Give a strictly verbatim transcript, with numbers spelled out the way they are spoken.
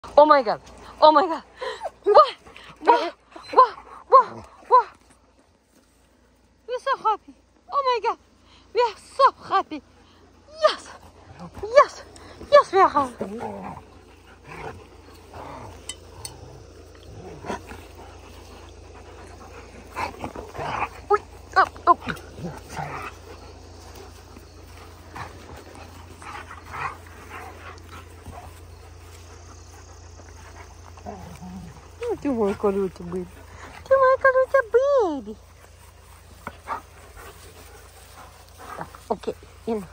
Oh my god. Oh my god. What? What? What? What? What? We're so happy. Oh my god. We are so happy. Yes. Yes. Yes, we are happy. Wait. Oh, oh. Ты мой колючий бейби. Ты мой колючий бейби. Так, окей. In.